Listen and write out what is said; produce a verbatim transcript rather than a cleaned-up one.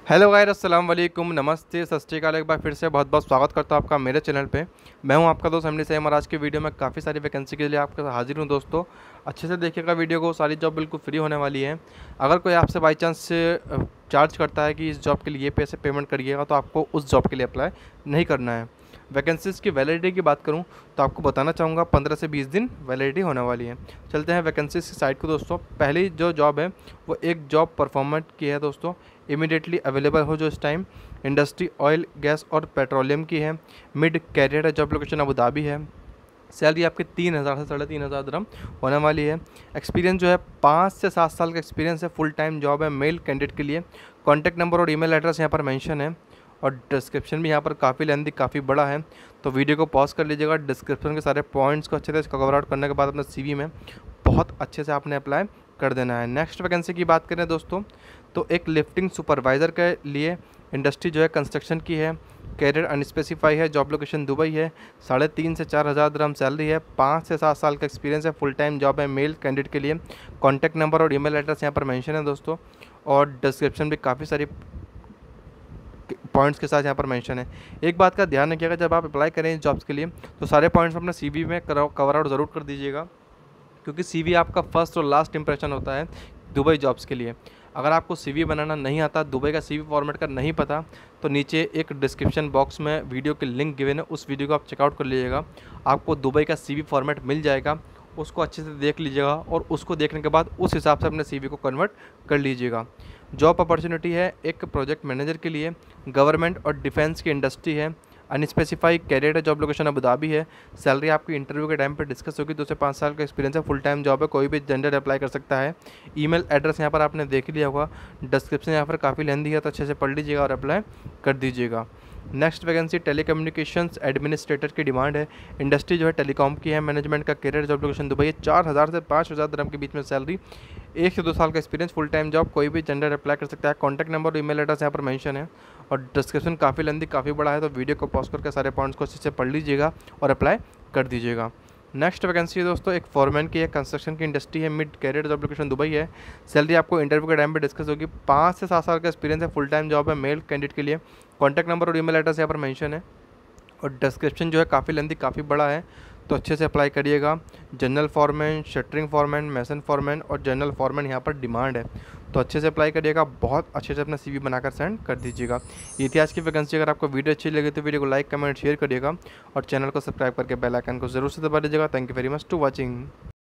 Hello guys, अस्सलाम वालेकुम, नमस्ते, सत श्री अकाल। एक बार फिर से बहुत बहुत स्वागत करता हूँ आपका मेरे चैनल पे। मैं हूँ आपका दोस्त एमडी सैम और आज की वीडियो में काफ़ी सारी वैकेंसी के लिए आपके साथ हाजिर हूँ दोस्तों। अच्छे से देखिएगा वीडियो को, सारी जॉब बिल्कुल फ्री होने वाली है। अगर कोई आपसे बाई चांस से चार्ज करता है कि इस जॉब के लिए ये पैसे पेमेंट करिएगा, तो आपको उस जॉब के लिए अप्लाई नहीं करना है। वैकेंसीज़ की वैलिडिटी की बात करूं तो आपको बताना चाहूँगा पंद्रह से बीस दिन वैलिडिटी होने वाली है। चलते हैं वैकेंसीज़ की साइट को दोस्तों। पहली जो जॉब है वो एक जॉब परफॉर्मेंट की है दोस्तों, इमीडिएटली अवेलेबल हो जो इस टाइम। इंडस्ट्री ऑयल, गैस और पेट्रोलियम की है। मिड कैरियर है, जॉब लोकेशन अबू धाबी है। सैलरी आपकी तीन हज़ार से साढ़े तीन हज़ार दिरहम होने वाली है। एक्सपीरियंस जो है पाँच से सात साल का एक्सपीरियंस है। फुल टाइम जॉब है मेल कैंडिडेट के लिए। कॉन्टैक्ट नंबर और ईमेल एड्रेस यहाँ पर मेंशन है और डिस्क्रिप्शन भी यहाँ पर काफ़ी लेंथी, काफ़ी बड़ा है, तो वीडियो को पॉज कर लीजिएगा। डिस्क्रिप्शन के सारे पॉइंट्स को अच्छे से कवर आउट करने के बाद अपने सीवी में बहुत अच्छे से आपने अप्लाई कर देना है। नेक्स्ट वैकेंसी की बात करें दोस्तों तो एक लिफ्टिंग सुपरवाइज़र के लिए इंडस्ट्री जो है कंस्ट्रक्शन की है। कैरियर अनस्पेसिफाई है, जॉब लोकेशन दुबई है। साढ़े तीन से चार हज़ार दिरहम सैलरी है। पाँच से सात साल का एक्सपीरियंस है। फुल टाइम जॉब है मेल कैंडिडेट के लिए। कॉन्टैक्ट नंबर और ईमेल एड्रेस यहाँ पर मेंशन है दोस्तों और डिस्क्रिप्शन भी काफ़ी सारी पॉइंट्स के साथ यहाँ पर मेंशन है। एक बात का ध्यान रखिएगा, जब आप अप्लाई करें इस जॉब्स के लिए तो सारे पॉइंट्स अपने सीवी में कवर आउट ज़रूर कर दीजिएगा, क्योंकि सीवी आपका फर्स्ट और लास्ट इंप्रेशन होता है दुबई जॉब्स के लिए। अगर आपको सीवी बनाना नहीं आता, दुबई का सीवी फॉर्मेट का नहीं पता, तो नीचे एक डिस्क्रिप्शन बॉक्स में वीडियो के लिंक गिवन है, उस वीडियो को आप चेकआउट कर लीजिएगा। आपको दुबई का सीवी फॉर्मेट मिल जाएगा, उसको अच्छे से देख लीजिएगा और उसको देखने के बाद उस हिसाब से अपने सीवी को कन्वर्ट कर लीजिएगा। जॉब अपॉर्चुनिटी है एक प्रोजेक्ट मैनेजर के लिए। गवर्नमेंट और डिफेंस की इंडस्ट्री है। अनस्पेसिफाइड कैरियर है, जॉब लोकेशन अबू धाबी है। सैलरी आपकी इंटरव्यू के टाइम पे डिस्कस होगी। दो से पाँच साल का एक्सपीरियंस है। फुल टाइम जॉब है, कोई भी जेंडर अप्लाई कर सकता है। ईमेल एड्रेस यहाँ पर आपने देख लिया होगा। डिस्क्रिप्शन यहाँ पर काफ़ी लेंथी है, तो अच्छे से पढ़ लीजिएगा और अप्लाई कर दीजिएगा। नेक्स्ट वैकेंसी टेलीकम्युनिकेशंस एडमिनिस्ट्रेटर की डिमांड है। इंडस्ट्री जो है टेलीकॉम की है। मैनेजमेंट का कैरियर, जॉब लोकेशन दुबई है। चार हज़ार से पाँच हज़ार दिरहम के बीच में सैलरी। एक से दो साल का एक्सपीरियंस। फुल टाइम जॉब, कोई भी जेंडर अप्लाई कर सकता है। कॉन्टैक्ट नंबर और ईमेल एड्रेस यहाँ पर मेंशन है और डिस्क्रिप्शन काफ़ी लेंथी, काफ़ी बड़ा है, तो वीडियो को पॉज करके सारे पॉइंट्स को अच्छे से पढ़ लीजिएगा और अप्लाई कर दीजिएगा। नेक्स्ट वैकेंसी है दोस्तों एक फॉरमैन की है। कंस्ट्रक्शन की इंडस्ट्री है। Mid career, job location Dubai है। सैलरी आपको इंटरव्यू के टाइम पे डिस्कस होगी। पाँच से सात साल का एक्सपीरियंस है। फुल टाइम जॉब है मेल कैंडिडेट के लिए। कॉन्टैक्ट नंबर और ईमेल एड्रेस यहाँ पर मेंशन है और डिस्क्रिप्शन जो है काफ़ी लेंथी, काफ़ी बड़ा है, तो अच्छे से अप्लाई करिएगा। General foreman, shuttering foreman, mason foreman और जनरल फॉरमैन यहाँ पर डिमांड है, तो अच्छे से अप्लाई करिएगा। बहुत अच्छे से अपना सीवी बनाकर सेंड कर दीजिएगा। ये थी आज की वैकेंसी। अगर आपको वीडियो अच्छी लगी तो वीडियो को लाइक, कमेंट, शेयर करिएगा और चैनल को सब्सक्राइब करके बेल आइकन को जरूर से दबा दीजिएगा। Thank you very much to watching.